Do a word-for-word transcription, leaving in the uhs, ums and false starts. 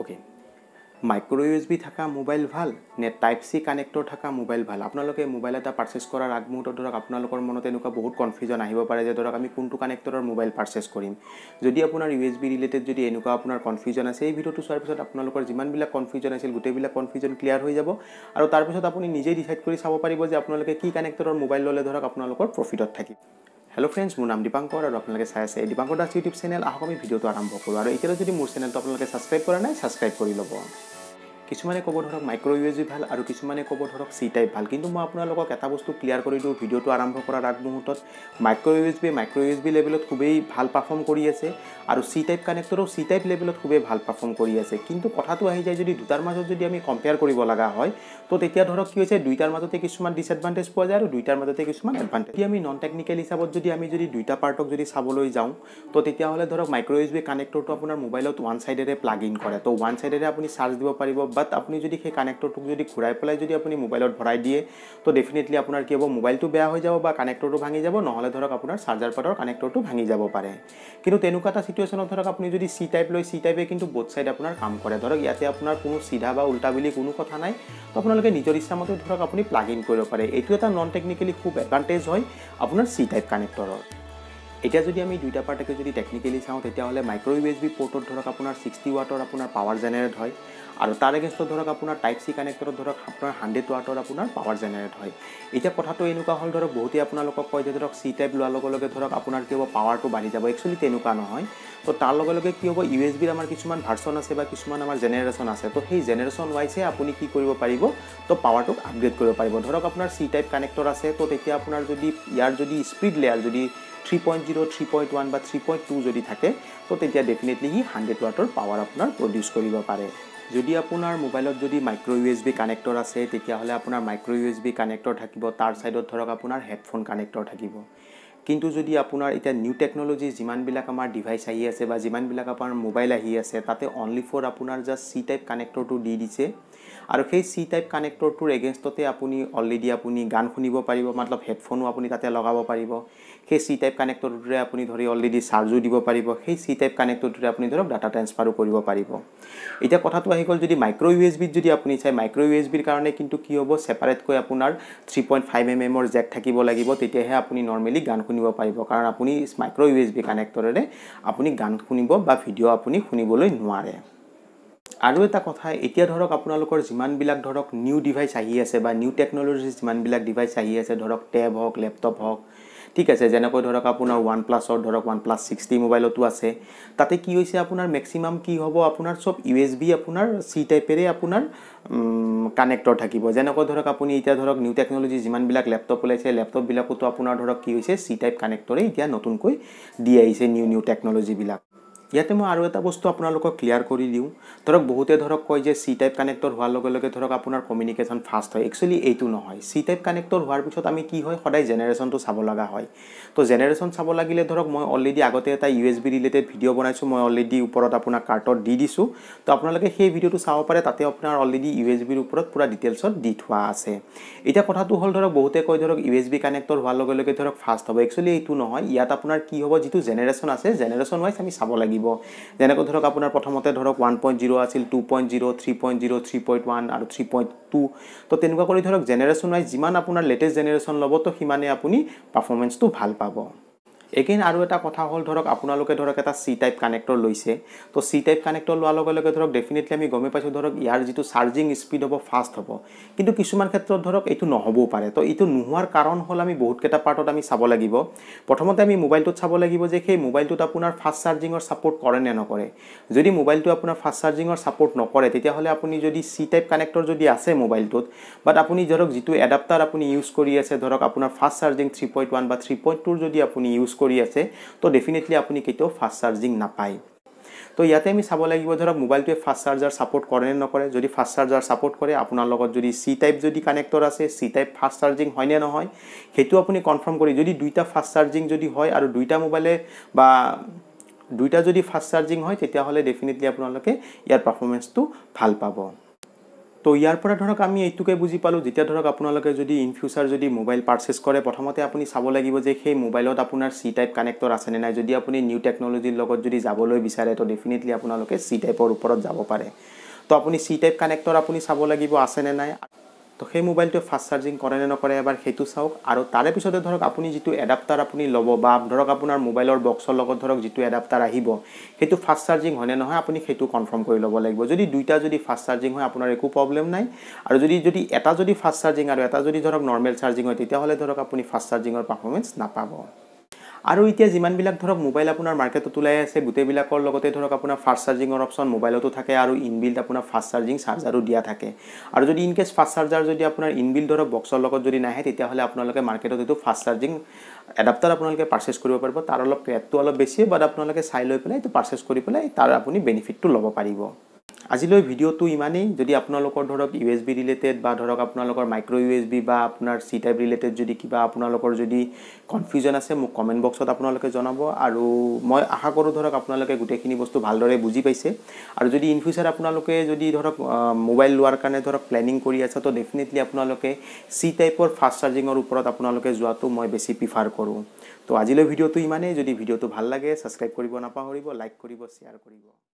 Okay micro USB থাকা mobile ভাল নে টাইপ সি কানেক্টর থাকা মোবাইল ভাল আপোনালোকে মোবাইল এটা পাৰ্চেছ কৰাৰ আগমুহূৰ্তত ধৰক আপোনালোকৰ মনত এনেকুৱা বহুত কনফিউজন আহিব পাৰে যে ধৰক আমি কোনটো কানেক্টৰৰ মোবাইল পাৰ্চেছ কৰিম যদি আপোনাৰ ইউএসবি ৰিলেটেড যদি এনেকুৱা আপোনাৰ কনফিউজন আছে এই ভিডিওটো চোৱাৰ পিছত আপোনালোকৰ যিমানবিলাক কনফিউজন আছিল গোটেইবিলাক কনফিউজন ক্লিয়াৰ হৈ যাব আৰু তাৰ পিছত আপুনি নিজেই ডিসাইড কৰি চাব পাৰিব যে আপোনালোকে কি কানেক্টৰৰ মোবাইল ললে ধৰক আপোনালোকৰ প্ৰফিটত থাকিব Hello friends, মোৰ নাম দীপাংকৰ আৰু আপোনালোকে চাই আছে দীপাংকৰ দাস ইউটিউব চেনেল আহক আমি ভিডিওটো আৰম্ভ কৰোঁ আৰু এতিয়া যদি মোৰ চেনেলটো আপোনালোকে সাবস্ক্ৰাইব কৰা নাই সাবস্ক্ৰাইব কৰি ল'ব কিছুমানে ক'ব ধৰক মাইক্ৰো ইউএসবি ভাল আৰু কিছুমানে ক'ব ধৰক সি টাইপ ভাল কিন্তু মই আপোনালোকক এটা বস্তু ক্লিয়াৰ কৰি দিওঁ ভিডিওটো আৰম্ভ কৰাৰ আগমুহূৰ্তত মাইক্ৰো ইউএসবি মাইক্ৰো ইউএসবি লেভেলত খুবেই ভাল পাৰফৰ্ম কৰি আছে আৰু সি টাইপ কানেক্টৰো সি টাইপ লেভেলত খুবেই ভাল পাৰফৰ্ম কৰি আছে কিন্তু কথাটো আহি যায় যদি দুটাৰ মাজত যদি আমি কম্পেয়াৰ কৰিব লগা হয় তো তেতিয়া ধৰক কি হৈছে দুইটাৰ মাজতে কিছুমান ডিসএডভান্টেজ পোৱা যায় আৰু দুইটাৰ মাজতে কিছুমান এডভান্টেজ যদি আমি নন টেকনিক্যাল হিচাপত যদি আমি যদি দুইটা পাৰ্টক যদি চাবলৈ যাওঁ তো তেতিয়া হলে ধৰক মাইক্ৰো ইউএসবি কানেক্টৰটো আপোনাৰ মোবাইলত ওৱান সাইডেৰে প্লাগ ইন কৰে তো ওৱান সাইডেৰে আপুনি চাৰ্জ দিব পাৰিব বাট আপুনি যদি সেই কানেক্টৰটোক যদি ঘূৰাই পেলাই যদি আপুনি মোবাইলত ভৰাই দিয়ে তো ডেফিনেটলি আপোনাৰ কি হ'ব মোবাইলটো বেয়া হৈ যাব বা কানেক্টৰটো ভাঙি যাব নহলে ধৰক আপোনাৰ চাৰ্জাৰ পাৰ্টৰ কানেক্টৰটো ভাঙি যাব পাৰে কিন্তু তেনেকুৱা এটা সিচুৱেচনত ধৰক আপুনি যদি সি টাইপ লৈ সি টাইপে কিন্তু বোথ সাইড আপোনাৰ কাম কৰে ধৰক ইয়াতে আপোনাৰ কোনো সিধা বা উল্টা বুলি কোনো কথা নাই তো আপোনালোকে নিজৰ ইচ্ছামতে ধৰক আপুনি প্লাগ ইন কৰিব পাৰে এইটো এটা নন টেকনিক্যালি খুব এডভান্টেজ হয় আপোনাৰ সি টাইপ কানেক্টৰৰ এতিয়া যদি আমি দুইটা পাৰ্টকে যদি টেকনিক্যালি চাওঁ তেতিয়া হলে মাইক্ৰো ইউএসবি পোৰ্টত ধৰক আপোনাৰ ছিক্সটি ওয়াটৰ আপোনাৰ পাৱাৰ জেনাৰেট হয় আৰু তাৰ এগেইনষ্টত ধৰক আপোনাৰ টাইপ সি কানেক্টৰত ধৰক আপোনাৰ হাণ্ড্ৰেড ওয়াটৰ আপোনাৰ পাৱাৰ জেনাৰেট হয় এতিয়া কথাটো এনেকুৱা হল ধৰক বহুতে আপোনালোকক কয় যে ধৰক সি টাইপ লোৱাৰ লগে লগে ধৰক আপোনাৰ কি হ'ব পাৱাৰটো বাঢ়ি যাব একচুৱেলি তেনেকুৱা নহয় তো তাৰ লগে লগে কি হ'ব ইউএসবিৰ আমাৰ কিছুমান ভাৰ্চন আছে বা কিছুমান আমাৰ জেনাৰেশ্যন আছে তো সেই জেনাৰেশ্যন ওয়াইছে আপুনি কি কৰিব পাৰিব তো পাৱাৰটোক আপগ্ৰেড কৰিব পাৰিব ধৰক আপোনাৰ সি টাইপ কানেক্টৰ আছে তো তেতিয়া আপোনাৰ যদি ইয়াৰ যদি স্পীড লেয়াৰ যদি three point zero' three point one বা থ্ৰী পইণ্ট টু যদি থাকে তো তেতিয়া ডেফিনেটলি হি হাণ্ড্ৰেড ওয়াটৰ পাৱাৰ আপোনাৰ প্ৰডিউচ কৰিব পাৰে যদি আপোনাৰ মোবাইলত যদি মাইক্ৰো ইউএসবি কানেক্টৰ আছে তেতিয়া হলে আপোনাৰ মাইক্ৰো ইউএসবি কানেক্টৰ থাকিব তাৰ সাইডত ধৰক আপোনাৰ হেডফোন কানেক্টৰ থাকিব কিন্তু যদি আপোনাৰ এটা নিউ টেকনলজি যিমানবিলাক আমাৰ ডিভাইস আহি আছে বা যিমানবিলাক আপোনাৰ মোবাইল আহি আছে তাতে অনলি ফৰ আপোনাৰ জাস্ট সি টাইপ কানেক্টৰটো দি দিছে আৰু সেই সি টাইপ কানেক্টৰটোৰ এগেইনষ্টতে আপুনি অলৰেডি আপুনি গান শুনিব পাৰিব মতলব হেডফোনো আপুনি তাতে লগাব পাৰিব সেই সি টাইপ কানেক্টৰটোৰে আপুনি ধৰি অলৰেডি চাৰ্জো দিব পাৰিব সেই সি টাইপ কানেক্টৰটোৰে আপুনি ধৰক ডাটা ট্ৰান্সফাৰো কৰিব পাৰিব এতিয়া কথাটো আহি গ'ল যদি মাইক্ৰো ইউএসবিত যদি আপুনি চাই মাইক্ৰো ইউএসবিৰ কাৰণে কিন্তু কি হ'ব সেপাৰেটকৈ আপোনাৰ থ্ৰী পইণ্ট ফাইভ এম এমৰ জেক থাকিব লাগিব তেতিয়াহে আপুনি নৰমালি গান শুনিব পাৰিব কাৰণ আপুনি মাইক্ৰো ইউএসবি কানেক্টৰেৰে আপুনি গান শুনিব বা ভিডিও আপুনি শুনিবলৈ নোৱাৰে আৰু এটা কথা এতিয়া ধৰক আপোনালোকৰ যিমানবিলাক ধৰক নিউ ডিভাইস আহি আছে বা নিউ টেকনলজি যিমানবিলাক ডিভাইস আহি আছে ধৰক ট্যাব হওক ল্যাপটপ হওক ঠিক আছে যেনেকৈ ধৰক আপোনাৰ ওৱান প্লাছৰ ধৰক ওৱান প্লাছ ছিক্সটি মোবাইলতো আছে তাতে কি হৈছে আপোনাৰ ম্যাক্সিমাম কি হ'ব আপোনাৰ সব ইউএসবি আপোনাৰ সি টাইপেৰে আপোনাৰ কানেক্টৰ থাকিব যেনেকৈ ধৰক আপুনি এতিয়া ধৰক নিউ টেকনলজি যিমানবিলাক ল্যাপটপ ওলাইছে ল্যাপটপ বিলাকতো আপোনাৰ ধৰক কি হৈছে সি টাইপ কানেক্টৰে এতিয়া নতুনকৈ দি আহিছে নিউ নিউ টেকনলজি বিলাক ইয়াতে মই আৰু এটা বস্তু আপোনালোকক ক্লিয়াৰ কৰি দিওঁ ধৰক বহুতে ধৰক কয় যে সি টাইপ কানেক্টৰ হোৱাৰ লগে লগে ধৰক আপোনাৰ কমিউনিকেশ্যন ফাষ্ট হয় একচুৱেলি এইটো নহয় সি টাইপ কানেক্টৰ হোৱাৰ পিছত আমি কি হয় সদায় জেনাৰেশ্যনটো চাব লগা হয় তো জেনাৰেশ্যন চাব লাগিলে ধৰক মই অলৰেডি আগতে এটা ইউএসবি ৰিলেটেড ভিডিও বনাইছো মই অলৰেডি ওপৰত আপোনাৰ কাৰ্টত দি দিছো তো আপোনালোকে সেই ভিডিওটো চাব পাৰে তাতে আপোনাৰ অলৰেডি ইউএসবিৰ ওপৰত পুৰা ডিটেইলছত দি থোৱা আছে এটা কথাটো হল ধৰক বহুতে কয় ধৰক ইউএসবি কানেক্টৰ হোৱাৰ লগে লগে ধৰক ফাষ্ট হ'ব একচুৱেলি এইটো নহয় ইয়াত আপোনাৰ কি হ'ব যেটো জেনাৰেশ্যন আছে জেনাৰেশ্যন ওয়াইজ আমি চাব লাগিব যেনেকৈ ধৰক আপোনাৰ প্ৰথমতে ধৰক ওৱান পইণ্ট জিৰ' আছিল two point zero' three point zero' three point one আৰু থ্ৰী পইণ্ট টু তো তেনেকুৱা কৰি ধৰক জেনাৰেশ্যন ওয়াইজ যিমান আপোনাৰ লেটেষ্ট জেনাৰেশ্যন ল'ব তো সিমানে আপুনি পাৰফৰমেন্সটো ভাল পাব এগেইন আৰু এটা কথা হল ধৰক আপোনালোকে ধৰক এটা সি টাইপ কানেক্টৰ লৈছে তো সি টাইপ কানেক্টৰ লোৱাৰ লগে লগে ধৰক ডেফিনেটলি আমি গমে পাইছো ধৰক ইয়াৰ যেটো চাৰ্জিং স্পীড হ'ব ফাষ্ট হ'ব কিন্তু কিছুমান ক্ষেত্ৰত ধৰক এইটো নহবও পাৰে তো এইটো নোহোৱাৰ কাৰণ হল আমি বহুত কেটা পাৰ্টত আমি চাব লাগিব প্ৰথমতে আমি মোবাইলটোত চাব লাগিব যে সেই মোবাইলটোত আপোনাৰ ফাষ্ট চাৰ্জিঙৰ সাপোৰ্ট কৰে নে নকৰে যদি মোবাইলটো আপোনাৰ ফাষ্ট চাৰ্জিঙৰ সাপোৰ্ট নকৰে তেতিয়া হলে আপুনি যদি সি টাইপ কানেক্টৰ যদি আছে মোবাইলটোত বাট আপুনি ধৰক যেটো এডাপ্টাৰ আপুনি ইউজ কৰি আছে ধৰক আপোনাৰ fast charging three point one বা থ্ৰী পইণ্ট টু যদি আপুনি ইউজ কৰি আছে তো ডেফিনেটলি আপুনি কেটো ফাষ্ট চাৰ্জিং নাপায় তো ইয়াতে আমি চাব লাগিব ধৰক মোবাইলটোৱে ফাষ্ট চাৰ্জাৰ সাপোৰ্ট কৰে নে নকৰে যদি ফাষ্ট চাৰ্জাৰ সাপোৰ্ট কৰে আপোনাৰ লগত যদি সি টাইপ যদি কানেক্টৰ আছে সি টাইপ ফাষ্ট চাৰ্জিং হয় নে নহয় হেতু আপুনি কনফাৰ্ম কৰি যদি দুইটা ফাষ্ট চাৰ্জিং যদি হয় আৰু দুইটা মোবাইলে বা দুইটা যদি ফাষ্ট চাৰ্জিং হয় তেতিয়া হলে ডেফিনেটলি আপোনালোকে ইয়াৰ পাৰফৰমেন্সটো ভাল পাব তো ইয়াৰ পৰা ধৰক আমি এইটোকে বুজি পালোঁ, যেতিয়া ধৰক আপোনালোকে যদি ইন ফিউচাৰ যদি মোবাইল পাৰ্চেছ কৰে, প্ৰথমতে আপুনি চাব লাগিব যে সেই মোবাইলত আপোনাৰ চি টাইপ কানেক্টৰ আছেনে নাই। যদি আপুনি নিউ টেকন'লজিৰ লগত যদি যাবলৈ বিচাৰে তো ডেফিনেটলি আপোনালোকে চি টাইপৰ ওপৰত যাব পাৰে। তো আপুনি চি টাইপ কানেক্টৰ আপুনি চাব লাগিব আছেনে নাই। তো সেই মোবাইলটোৱে ফাষ্ট চাৰ্জিং কৰে নে নকৰে এবাৰ সেইটো চাওক। আৰু তাৰে পিছতে ধৰক আপুনি যিটো এডাপ্টাৰ আপুনি ল'ব বা ধৰক আপোনাৰ মোবাইলৰ বক্সৰ লগত ধৰক যিটো এডাপ্টাৰ আহিব সেইটো ফাষ্ট চাৰ্জিং হয়নে নহয় আপুনি সেইটো কনফাৰ্ম কৰি ল'ব লাগিব। যদি দুইটা যদি ফাষ্ট চাৰ্জিং হয় আপোনাৰ একো প্ৰব্লেম নাই। আৰু যদি যদি এটা যদি ফাষ্ট চাৰ্জিং আৰু এটা যদি ধৰক নৰ্মেল চাৰ্জিং হয় তেতিয়াহ'লে ধৰক আপুনি ফাষ্ট চাৰ্জিঙৰ পাৰফৰ্মেঞ্চ নাপাব। আৰু এতিয়া যিমানবিলাক ধৰক মোবাইল আপোনাৰ মাৰ্কেটত ওলাই আছে গোটেইবিলাকৰ লগতে ধৰক আপোনাৰ ফাষ্ট চাৰ্জিঙৰ অপশ্যন মোবাইলতো থাকে আৰু ইনবিল্ট আপোনাৰ ফাষ্ট চাৰ্জিং চাৰ্জাৰো দিয়া থাকে। আৰু যদি ইনকেছ ফাষ্ট চাৰ্জাৰ যদি আপোনাৰ ইনবিল্ট ধৰক বক্সৰ লগত যদি নাহে তেতিয়াহ'লে আপোনালোকে মাৰ্কেটত এইটো ফাষ্ট চাৰ্জিং এডাপ্টাৰ আপোনালোকে পাৰ্চেছ কৰিব পাৰিব। তাৰ অলপ ৰেটটো অলপ বেছি, বাট আপোনালোকে চাই লৈ পেলাই এইটো পাৰ্চেছ কৰি পেলাই তাৰ আপুনি বেনিফিটটো ল'ব পাৰিব। আজিলৈ ভিডিঅ'টো ইমানেই। যদি আপোনালোকৰ ধৰক ইউ এছ বি ৰিলেটেড বা ধৰক আপোনালোকৰ মাইক্ৰ' ইউ এছ বি বা আপোনাৰ চি টাইপ ৰিলেটেড যদি কিবা আপোনালোকৰ যদি কনফিউজন আছে মোক কমেণ্ট বক্সত আপোনালোকে জনাব। আৰু মই আশা কৰোঁ ধৰক আপোনালোকে গোটেইখিনি বস্তু ভালদৰে বুজি পাইছে। আৰু যদি ইন ফিউচাৰ আপোনালোকে যদি ধৰক মোবাইল লোৱাৰ কাৰণে ধৰক প্লেনিং কৰি আছে তো ডেফিনেটলি আপোনালোকে চি টাইপৰ ফাষ্ট চাৰ্জিঙৰ ওপৰত আপোনালোকে যোৱাটো মই বেছি প্ৰিফাৰ কৰোঁ। তো আজিলৈ ভিডিঅ'টো ইমানেই। যদি ভিডিঅ'টো ভাল লাগে ছাবস্ক্ৰাইব কৰিব নাপাহৰিব, লাইক কৰিব, শ্বেয়াৰ কৰিব।